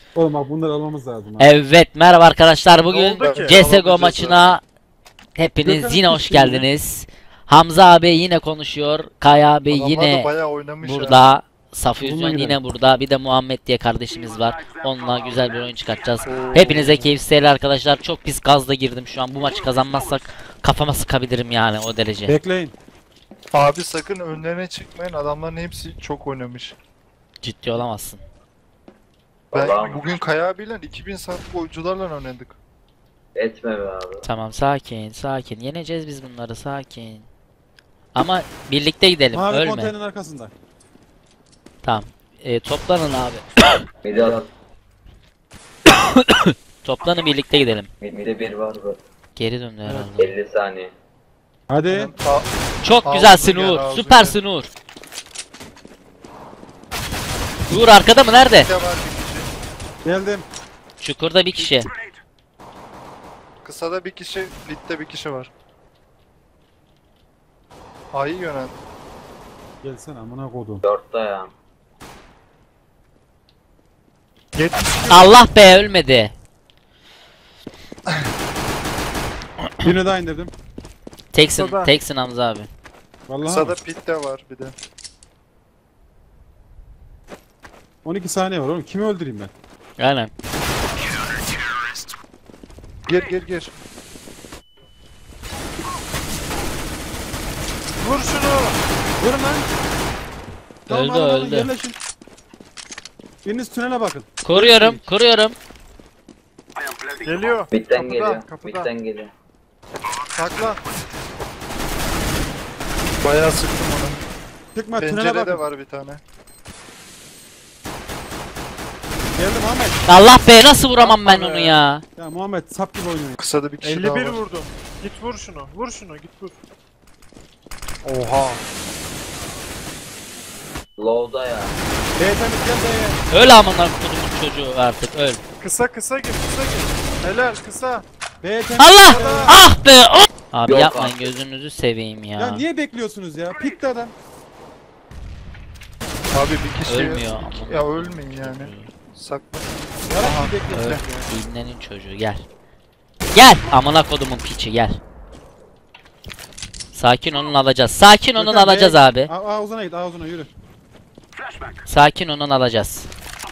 Oğlum bak bunları almamız lazım. Evet, merhaba arkadaşlar. Bugün oldu ki? CSGO Alamayacağız maçına hepiniz Gökhan yine hoş Kuşçu yine. geldiniz. Hamza abi yine konuşuyor. Kaya abi Adamlar da yine bayağı oynamış burada. ya. Safüzyon Bununla yine gidelim. burada. Bir de Muhammed diye kardeşimiz var. Onunla güzel bir oyun çıkartacağız. Hepinize keyifli seyirler arkadaşlar. Çok pis gazla girdim şu an. Bu maçı kazanmazsak kafama sıkabilirim yani, o derece. Bekleyin. Abi sakın önlerine çıkmayın. Adamların hepsi çok oynamış. Ciddi olamazsın. Ben bugün Kaya abiyle 2000 saatlik oyuncularla oynadık. Etme be abi. Tamam, sakin sakin. Yeneceğiz biz bunları, sakin. Ama birlikte gidelim, Mavi ölme. konteynerin arkasında. Tamam. Toplanın abi. Mide at. Toplanın, birlikte gidelim. Mide bir var bu. Geri döndü herhalde. 50 saniye. Hadi. Çok Ağzı güzelsin gel, Uğur. ağzı Süpersin Uğur. Uğur arkada mı? Nerede? Kısa var bir kişi. Geldim. Çukurda bir kişi. Kısada bir kişi, midde bir kişi var. Ayı yönel. Gelsene amına kodum. 4'te ya. 70 Allah be, ölmedi. Birini daha indirdim. Teksin, Kısada. teksin Hamza abi. Vallahi Kısada mi? pitte var bir de. 12 saniye var oğlum. Kimi öldüreyim ben? Aynen. Gir. Vur şunu. Vurun lan. Öldü, alın, öldü. yerleşin. Biriniz tünele bakın. Koruyorum, koruyorum. Geliyor. Mid'den Kapıda, geliyor. kapıda. Mid'den geliyor. Sakla. Bayağı sıktım onu. Çıkma tünele Pencerede bakın. var bir tane. Geldim Ahmet. Allah be, nasıl vuramam ben Yapma onu be. ya? Ya Muhammed sap gibi oynuyor. Kısada bir kişi daha 51 var. vurdum. Git vur şunu. Vur şunu. Git vur. Oha. Low'da ya. Beyefendi gel B'ye. Öl amına kodumun çocuğu artık, öl. Kısa gir. Helal kısa. Beyefendi. Allah! Ah be! Oh! Abi Yok yapmayın, abi. gözünüzü seveyim ya. Ya niye bekliyorsunuz ya? Pikti adam. Abi bir kişi. Ölmüyor amına Ya kodumun ölmeyin yani. çocuğu. Sakla. Yarak gibi bekliyorsunuz Öl. ya. İbnenin çocuğu, gel. Gel! Amına kodumun piçi, gel. Sakin, onun alacağız. Sakin, onun Gökhan, alacağız B'ye abi. git. Ağzına git, ağzına yürü. Sakin, onun alacağız.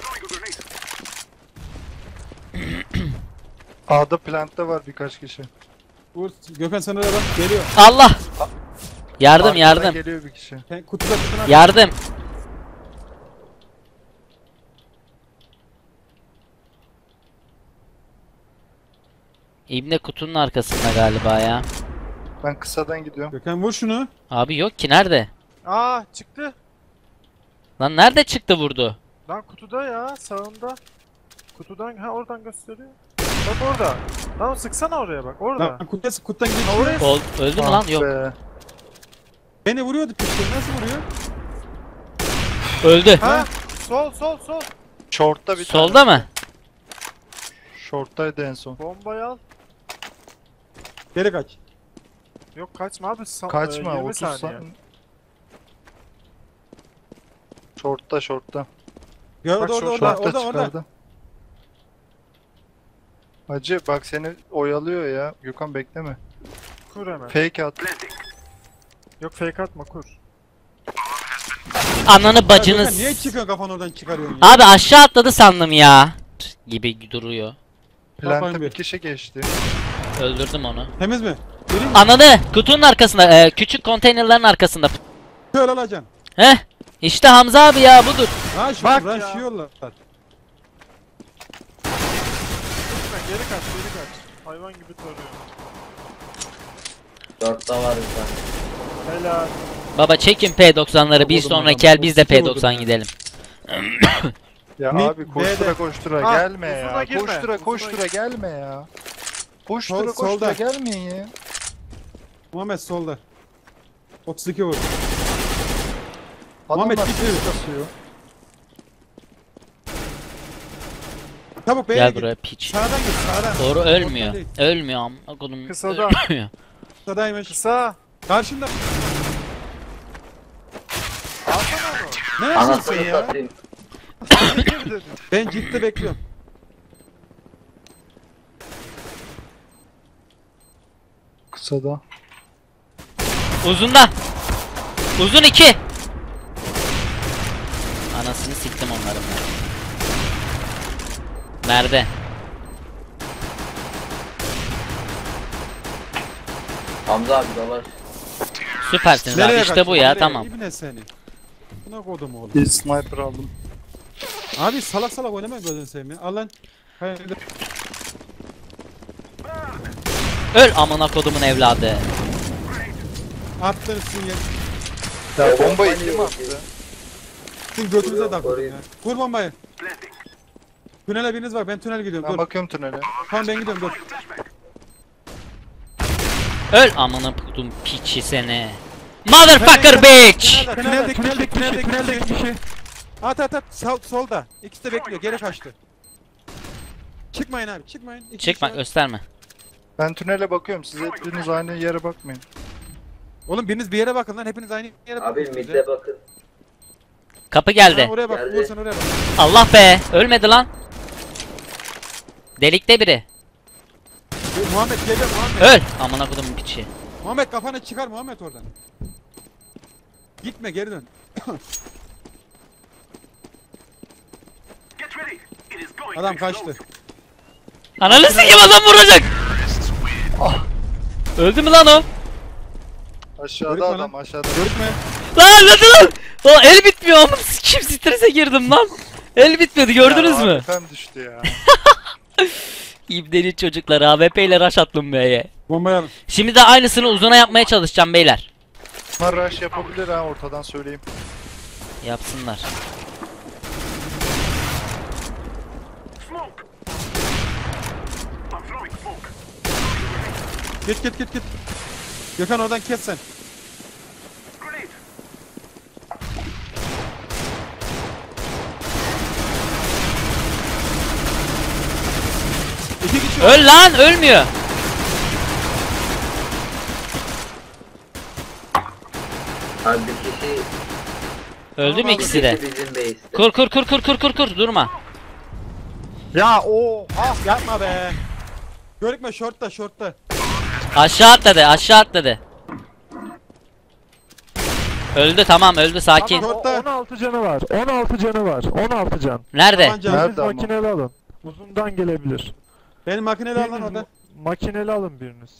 A'da plantta var birkaç kişi. Uğur, Gökhan sen oraya bak. Geliyor. Allah! Yardım, Arkadan yardım. Geliyor bir kişi. Kutuda kutuna. Yardım. İbne kutunun arkasında galiba ya. Ben kısadan gidiyorum. Gökhan vur şunu. Abi yok ki, nerede? Aa çıktı. Lan nerede çıktı vurdu? Lan kutuda ya sağında. Kutudan oradan gösteriyor. Bak orada. Lan sıksana oraya bak orada. Lan kutudan geçiyor. Öldü mü lan? Yok. Be. Beni vuruyordu pikti. Nasıl vuruyor? Öldü. Ha? Sol. Short'ta bir Solda mı? tane. Short'taydı en son. Bombayı al. Geri kaç. Yok kaçma abi. Kaçma 20 30 saniye. saniye. Short'ta. Gör Bak, orada Short'ta orada. çıkardı. Hacı bak seni oyalıyor ya. Gökhan bekleme. Kur hemen. Fake at. Yok fake atma kur. Ananı Gökhan bacınız. niye çıkıyor kafan oradan çıkarıyorsun ya? Abi aşağı atladı sandım ya. Gibi duruyor. Kafayı Plant'ta bir. bir kişi geçti. Öldürdüm onu. Temiz mi? Gelin mi? Ananı kutunun arkasında, küçük konteynerlerin arkasında. Şöyle alacaksın. Heh. İşte Hamza abi ya, budur. Ha şu Bak ya. rushlıyorlar. Geri kaç. Hayvan gibi tarıyor. 4'te var bir tane. Helal. Baba çekin P90'ları, bir Vurdum sonraki adam. el biz de 32 vurdum P90 ya. gidelim. Ya Mid, abi koştura B'de. koştura Ah, gelme uzuna ya. girme, Koştura uzuna koştura gelme ya. Koştura Solda. koştura gelmeyin ya. Muhammed solda. 32 vurdu. Adamlar Muhammed, git ses yürü. kasıyor. Çabuk B'ye Gel git. buraya piç. Sağdan git sağdan. Doğru, ölmüyor. Ortadan değil. Ölmüyor amma kodum. Kısada. Ölmüyor. Sağdaymış. Kısa. Karşında. Alsana onu. Ne yapıyorsun Anasını sen ya? satayım. Gir dedim. Ben ciddi bekliyorum. Kısada. Uzunda. Uzun 2. Anasını siktim onların ben. Nerede? Hamza abi dolaş. Süpersiniz abi, işte bu ya, tamam. İbne seni. Buna kodum oğlum. Bir sniper aldım. Abi salak salak oynamayın gözünü seveyim ya. Al lan. Hayırdır. Öl amına kodumun evladı. Attın sizin yer. Ya bombayı kim attı? Sizin götünüze takıldım Koruyun. ya. Kur bombayı. Tünele biriniz var, ben tünel gidiyorum. Ben Dur. bakıyorum tünele. Tamam ben gidiyorum dur. Öl amına kodum piçi seni. Motherfucker bitch. Tüneldeki kişi. At at at. Solda. İkisi de bekliyor. Geri kaçtı. Çıkmayın abi, çıkmayın. İki Çıkma, kişi var. gösterme. Ben tünele bakıyorum. Siz hepiniz aynı yere bakmayın. Oğlum biriniz bir yere bakın lan. Hepiniz aynı yere bakın. Abi midde bakın. Kapı geldi. Oraya bak. Geldi. Uğur sen oraya bak. Allah be, ölmedi lan. Delikte biri. Muhammed geliyor Muhammed. Öl amına kodum piçi. Muhammed kafanı çıkar Muhammed oradan. Gitme geri dön. Adam kaçtı. Ananı sikeyim, adam vuracak. Öldü mü lan o? Aşağıda Görükme adam lan. aşağıda. Görükme. Lan öldü lan. Lan el bitmiyor amına sikeyim, strese girdim lan. El bitmedi, gördünüz Ya, mü? AWP'm düştü ya. İbneli çocuklar, AWP ile rush attım B'ye. Bombayı alın. Şimdi de aynısını uzuna yapmaya çalışacağım beyler. Bunlar rush yapabilir ha, ortadan söyleyeyim. Yapsınlar. Git. Gökhan oradan kes sen. İki kişi var. Öl lan, ölmüyor. Abi bir kişi Öldü mü ikisi de? bizim base'te. Kur durma. Ya yapma be. Görükme shortta. Aşağı atladı. Öldü, tamam öldü, sakin. Tamam. Orta. 16 canı var. 16 canı var. 16 can. Nerede? Tabanca. Nerede Biriniz ama? makineli alın. Uzundan gelebilir. Benim makineli al lan orada. Makineli alın biriniz.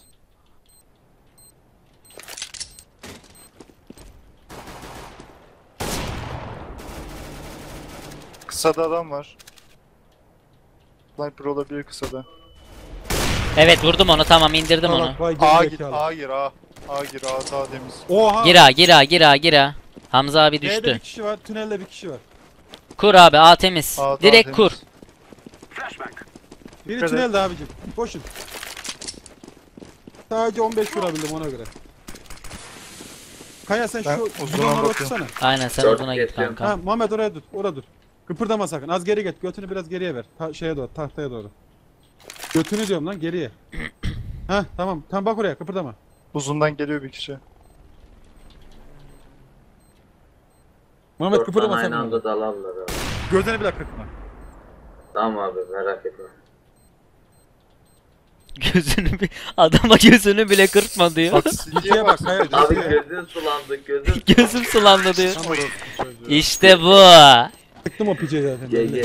Kısada adam var. Sniper olabilir kısada. Evet, vurdum onu, tamam indirdim onu. Bak, vay A git, gerizekalı. A gir A. A gir A, daha temiz. Oha. Gir A. Hamza abi B'de bir düştü. kişi var, tünelde bir kişi var. Kur abi, A temiz. A daha Direkt kur. temiz. Biri Evet. tünelde abicim. Koşun. Sadece 15 vurabildim ona göre. Kaya sen Ben şu uzuna bidonları bakıyorum. otursana. Aynen, sen Dört uzuna git kesiyorum. kanka. Ha Muhammed oraya dur. Orada dur. Kıpırdama sakın. Az geri git. Götünü biraz geriye ver. Şeye doğru, tahtaya doğru. Götünü diyorum lan geriye. Ha tamam. Tamam bak oraya kıpırdama. Uzundan geliyor bir kişi. Muhammed Dört kıpırdama tane sakın. aynı orada. anda dalarlar abi. Gözlerini bile kırpma. Tamam abi merak etme. Adama gözünü bile kırpma diyor. Bak İkiye City'ye bak. bak. Hayır. Abi ikiye. gözün sulandı gözün. Gözüm sulandı diyor. Tam orası çocuğu. İşte bu. Sıktım o piçeyi zaten. GG.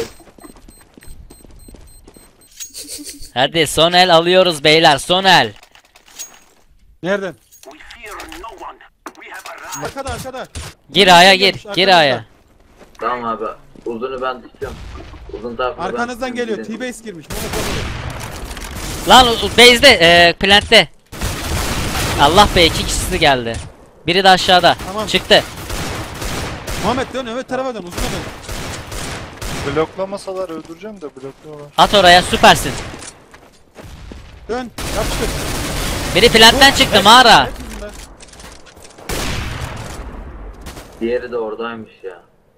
Hadi son el alıyoruz beyler, son el. Nereden? Arkada. Gir A'ya gir, gir A'ya. Tamam abi. Uzunu ben tutuyorum. Uzun tarafını ben Arkanızdan tutuyorum. geliyor. Gidin. T-base girmiş. Muhammed oraya. Lan base'de, plant'te. Allah be, 2 kişisi geldi. Biri de aşağıda. Tamam. Çıktı. Muhammed dön öbür tarafa dön. Uzuna dön. Bloklamasalar öldüreceğim de blokluyorlar. At oraya, süpersin. Dön. Yapıştır. Biri plant'ten çıktı mağara. Hep yüzünden. Diğeri de oradaymış ya.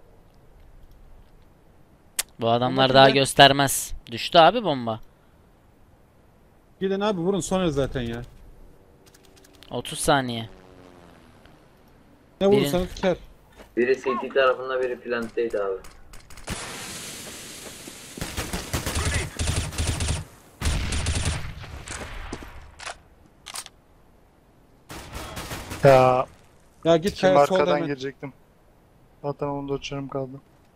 Bu adamlar Bomba daha kimde? göstermez. Düştü abi bomba. Gidin abi vurun sonra zaten ya. 30 saniye. Ne Birin- vurursanız kar. Biri CT tarafında biri plantteydi abi. Ya Ya git şimdi kaya soldan arkadan hemen. girecektim. Zaten 14 canım kaldı.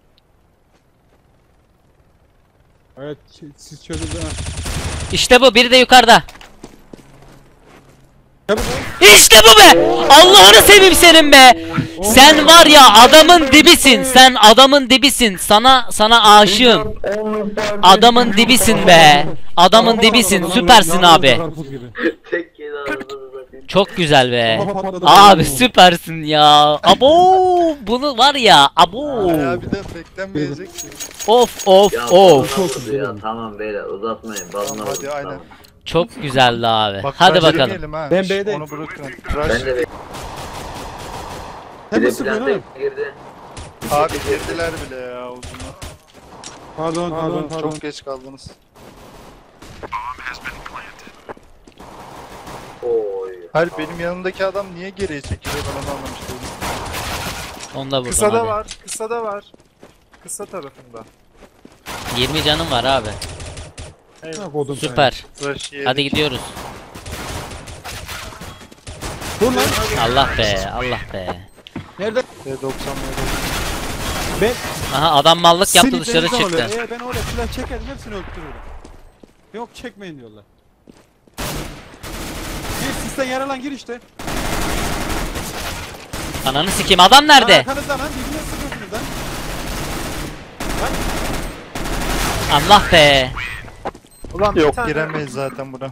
Evet siz çözün. Ha. İşte bu, biri de yukarıda. Çabuk ol. İşte bu be! Allah'ını seveyim senin be! Sen var ya adamın dibisin. Sen adamın dibisin. Sana aşığım. Adamın dibisin be. Adamın dibisin. Süpersin abi. Karpuz gibi. Tek yedi arasını satayım. Çok güzel be. Kafa patladı. Abi süpersin ya. Abo! Bunu var ya. Abo! Ya bir de beklenmeyecek şey. Of of Ya of. bana vurdu ya. Tamam beyler uzatmayın. Bana Tamam, vurdu, hadi, aynen. tamam. Çok güzeldi abi. Bak, Hadi bakalım. kaçırmayalım ha. Ben Şş, B'deyim. Onu bırakın. Ben Rush. de Sen bir mi de sıkıyorsun plante oğlum? girdi. Abi girdiler bile ya uzuna. Pardon. Çok geç kaldınız. Oy. Hayır benim yanımdaki adam niye geriye çekiliyor ben onu anlamış değilim. Onu da vurdum Kısada hadi. var. Kısada var. Kısa tarafında. 20 canım var abi. Ha, kodum sen. Süper. Rush yedik. Hadi gidiyoruz. Dur lan. Allah be, Allah be. Nerede? T90 Ben Aha adam mallık yaptı, Sinir dışarı denizden çıktı. oluyor. Ben oraya silah çekerim hepsini öldürürüm. Yok çekmeyin diyorlar. Gir sisten yaralan gir işte. Ananı sikeyim, adam nerede? Arkanızdan lan birbirine sıkıyorsunuz lan. Allah be. Ulan bir Yok tane giremeyiz zaten buna.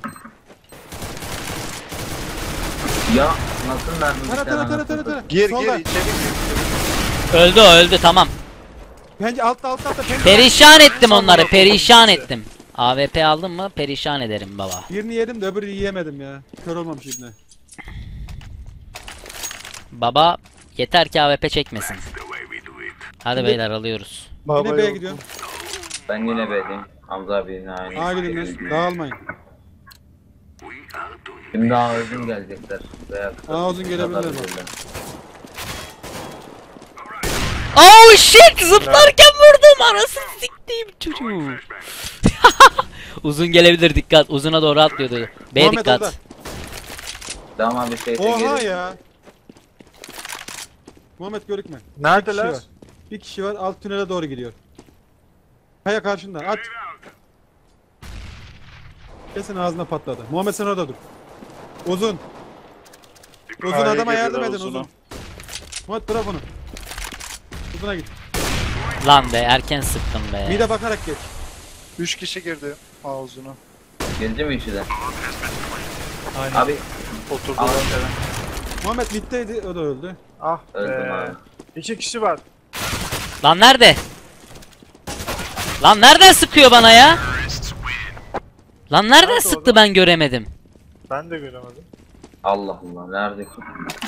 Ya nasıl mermi Tara. Gir Solda. gir içeri gir. Öldü öldü, tamam. Bence altta. Perişan ettim onları, perişan ettim. AWP aldın mı perişan ederim baba. Birini yedim de öbürünü yiyemedim ya. Kör olmamış ibne. Baba yeter ki AWP çekmesin. Hadi Şimdi- beyler alıyoruz. Baba Yine B'ye yok. gidiyorum. Ben yine B'deyim. Hamza abi yine aynı. A gidin lan. Dağılmayın. Şimdi daha uzun gelecekler. Veya kısa. Aa, uzun gelebilirler bak. Oh shit, zıplarken vurdum, arasını siktiğim çocuğu. Uzun gelebilir, dikkat, uzuna doğru atlıyordu. B Muhammed dikkat. orada. Tamam abi şey Oha ya. Muhammed görükme. neredeler? Bir kişi var alt tünele doğru gidiyor. Kaya karşında at. Kesin ağzına patladı. Muhammed sen orada dur. Uzun. Uzun Kaya adama yardım geliyorlar edin uzuna. uzun. Muhammed bırak onu. Uzuna git. Lan be, erken sıktım be. Mide bakarak geç. 3 kişi girdi ağzına. Geldi mi içi de? Aynen. Abi Oturdu. al. Muhammed middeydi o da öldü. Ah Öldüm be. abi. 2 kişi var. Lan nerede? Lan nereden sıkıyor bana ya? Lan nereden Nerede sıktı, o ben göremedim. Ben de göremedim. Allah Allah nerede ki?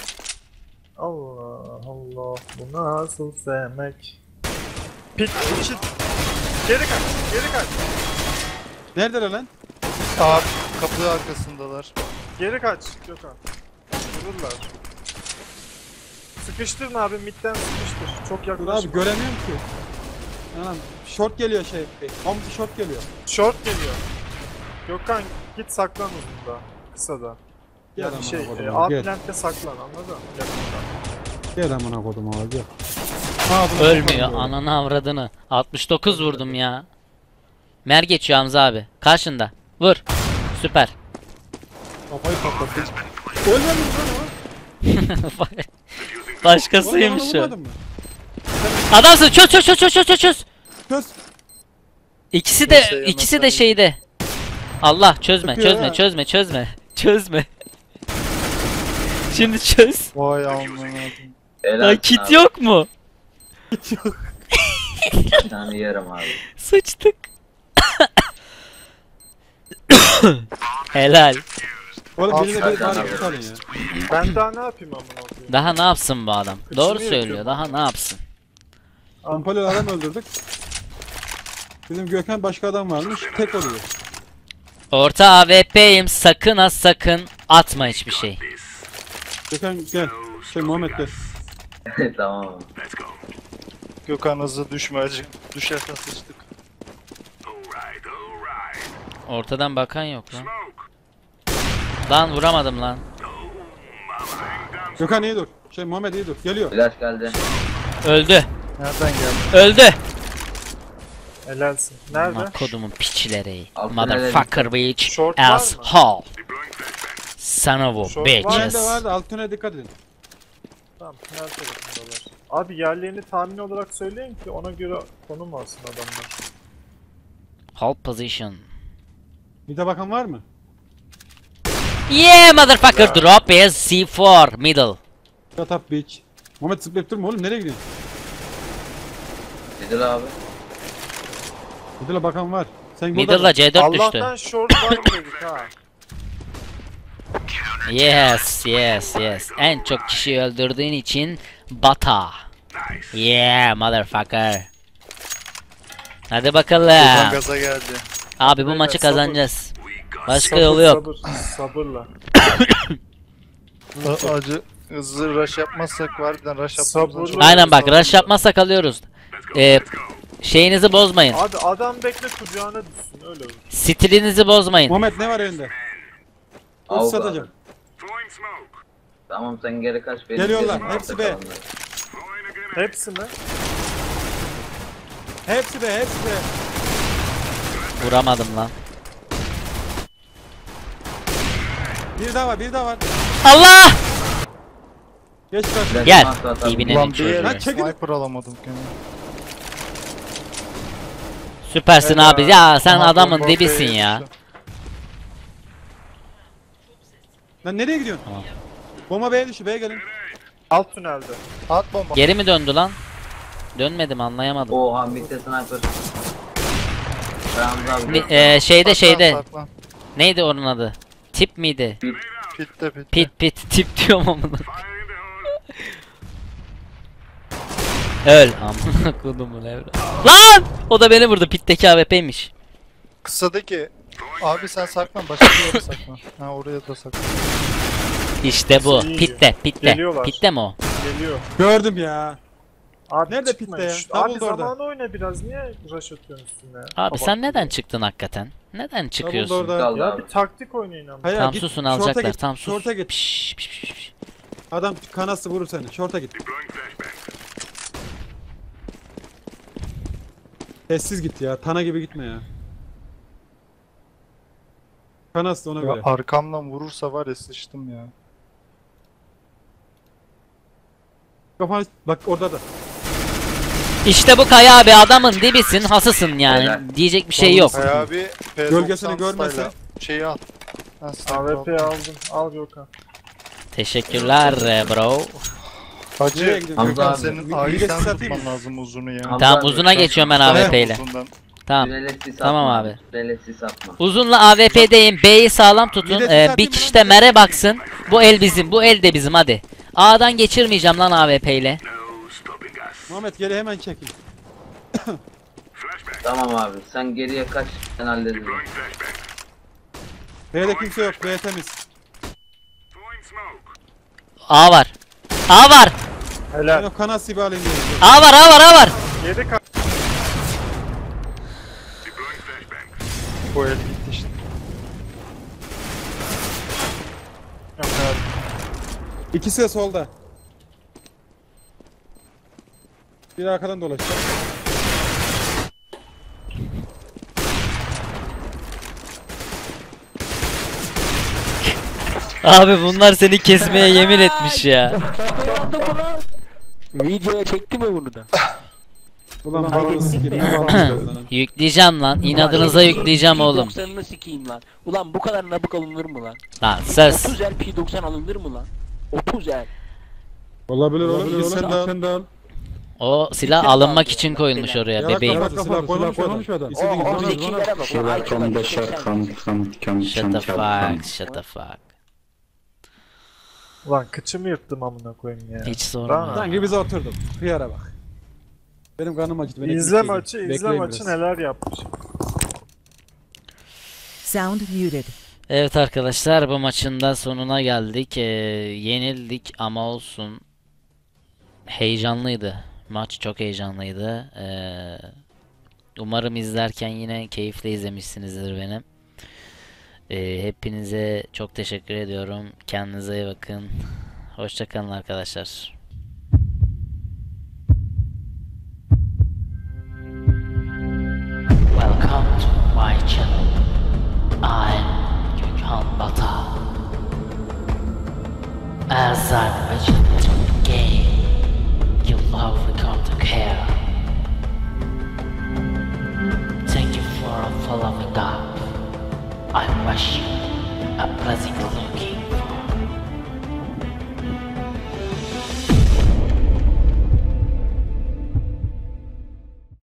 Allah Allah. Bu nasıl sevmek? Pit için. Geri kaç. Neredeler lan? Abi kapı arkasındalar. Geri kaç Gökhan. Vururlar. Sıkıştırın abi, midden sıkıştır. Çok Dur yaklaşma. abi göremiyorum ki. Anam short geliyor şey. Hamsi short geliyor. Short geliyor. Gökhan git saklan uzunda. Kısada. Gel Yani amına şey, kodum alt abi, gel. plantte saklan, anladın mı? Yakında. Gel amına kodum abi gel. Ağzına Ölmüyor, sokarım böyle. ananı avradını. 69 vurdum ya. Mer geçiyor Hamza abi. Karşında. Vur. Süper. Kafayı patlattı. Ölmemiş lan o. Başkasıymış Oğlum, o. vurmadın mı? Adamsın, çöz. Çöz. İkisi Neyse, de ikisi de yemezsen- şeyde. Allah çözme, Sıkıyor ha. çözme. Şimdi çöz. Vay amına. Helal Lan olsun kit abi. yok mu? Bir tane yerim abi. Sıçtık. Helal. Oğlum Al, birine bir sen tane abi. tutalım ya. Ben daha ne yapayım amına koyayım? Daha ne yapsın bu adam? Üçünü Doğru yapıyorum söylüyor. Daha ne yapsın? Pompalı adam öldürdük. Bizim Gökhan başka adam varmış. Tek oluyor. Orta AWP'yim. Sakın ha sakın atma hiçbir şey. Gökhan gel. Muhammed gel. Tamam abi. Gökhan hızlı düşme acı. Düşersen sıçtık. Ortadan bakan yok lan. Lan vuramadım lan. Gökhan iyi dur. Muhammed iyi dur. Geliyor. Flash geldi. Öldü. Nereden geldi? Öldü. Helalsin. Nerede? Aman kodumun piçleri. Altın Motherfucker bitch. Short var mı? Asshole. Son of a Short bitches. var. Bende vardı. Alt tünele dikkat edin. Tamam, tünel tarafındalar. Abi yerlerini tahmin olarak söyleyin ki ona göre konum alsın adamlar. Hold position. Bir de bakan var mı? Yeah motherfucker, drop is C4 middle. Shut up bitch. Muhammed zıplayıp durma oğlum, nereye gidiyorsun? Nedir abi? Bir de bakan var. Sen Middle'da burada. C4 düştü. Allah'tan short var mı dedik ha. Yes, yes, yes. En çok kişi öldürdüğün için bata. Yeah motherfucker. Hadi Buradan bakalım. gaza geldi. Abi bu Beyler, maçı sabır. kazanacağız. Başka Sabır, yolu yok. Sabır, sabırla. Acı hızlı rush yapmazsak harbiden rush Sabırlı. yapmamız çok... Aynen bak, rush yapmazsak alıyoruz. Şeyinizi bozmayın. Abi adam bekle kucağına düşsün öyle olur. Stilinizi bozmayın. Muhammed ne var elinde? Avga Ulti satacağım. Tamam sen geri kaç. Benim Geliyorlar, gözüm hepsi altta B. kalanlar. Hepsi mi? Hepsi be, hepsi be. Vuramadım lan. Bir daha var, bir daha var. Allah! Geç karşı. Gel. Nasıl atalım? İbnenin Ulan bir çocuğu. yere Lan çekil. sniper alamadım kendime. Süpersin Helal. abi. Ya sen Aha, adamın bomba dibisin B'ye ya. düştü. Lan nereye gidiyorsun? Tamam. Bomba B'ye düştü, B'ye gelin. Alt tünelde. At bomba. Geri mi döndü lan? Dönmedim, anlayamadım. Oha mitte sniper. Ramza abi. Şeyde şeyde. Saklan. Neydi onun adı? Tip miydi? Pitte pitte. Pit tip diyorum amına. Öl amına kodumun evladı. Lan! O da beni vurdu. Pit'teki AWP'ymiş. Kısadaki. Abi sen saklan, başka bir yere saklan. Ha oraya da saklan. İşte bu. İyi. Pitte. Geliyorlar. Pitte mi o? Geliyor. Gördüm ya. Abi Nerede çıkmayın. pitte ya? Abi Double orada. zamanı oyna biraz. Niye rush atıyorsun üstüne? Abi sen Kabak neden gibi. çıktın hakikaten? Neden Double çıkıyorsun? orada. Kaldı Ya abi. bir taktik oynayın ama. Hayır, Tam git, susun, şorta alacaklar. git, Tam sus. şorta git. Piş, piş, piş, piş. Adam kanası vurur seni. Şorta git. Sessiz git ya. Tana gibi gitme ya. Kanas da ona Ya göre. arkamdan vurursa var ya sıçtım ya. Kafanı bak orada da. İşte bu Kaya abi, adamın dibisin, hasısın yani. Helal. Diyecek bir şey yok. Hay abi P90 Gölgesini görmese- style'a Şeyi al. Ha, sniper AWP'yi al. aldım. Al Gökhan. Teşekkürler bro. Nereye Hacı gidiyorsun? Hamza Gökhan abi. senin Bir A'yı de sen satayım tutman mı? lazım uzunu ya. Hamza Tamam, abi, uzuna sen- geçiyorum ben Dayan AWP ile. uzundan. Tamam. Tünele sis Tamam atma abi. Tünele sis atma. Uzunla AWP'deyim. B'yi sağlam tutun. Bir de siz Bir atayım kişi mı de lan? mere baksın. Bu el bizim. Bu el de bizim, hadi. A'dan geçirmeyeceğim lan AWP ile. Muhammed geri hemen çekil. Tamam abi sen geriye kaç sen halledin. B'de kimse yok. B temiz. A var. A var. Ben Helal. o kanas gibi alayım diye. A var. A var. A var. 7 ka... Bu el gitti işte. Yok abi. İkisi de solda. Biri arkadan dolaşacak. Abi bunlar seni kesmeye yemin etmiş ya. Videoya çekti mi bunu da? Ulan babanı sikeyim. Ne bağlayacağız lan? Yükleyeceğim lan. İnadınıza yükleyeceğim oğlum. P90'ını sikeyim lan. Ulan bu kadar nabık alınır mı lan? Lan söz. 30 el P90 alınır mı lan? 30 el. Olabilir oğlum. Sen de al. O silah alınmak için koyulmuş oraya Yalak bebeğim. kapat, silah koymamış adam. İstediğin gibi O konuş. zekilere bak. She like on the shot come Shut the fuck. Shut the fuck. Ulan kıçımı yırttım amına koyayım ya. Hiç sorma. Sanki bize oturduk. Hıyara bak. Benim kanım acıdı. Ben İzle ekmek maçı, yedim. izle Bekleyin maçı biraz. neler yapmış. Sound muted. Evet arkadaşlar, bu maçın da sonuna geldik. Yenildik ama olsun. Heyecanlıydı. Maç çok heyecanlıydı. Umarım izlerken yine keyifle izlemişsinizdir benim. Hepinize çok teşekkür ediyorum. Kendinize iyi bakın. Hoşçakalın arkadaşlar. Welcome to my channel. I'm Gökhan Bata. As I mentioned in the game, your love will come to care. Thank you for following up. I wish you a pleasant looking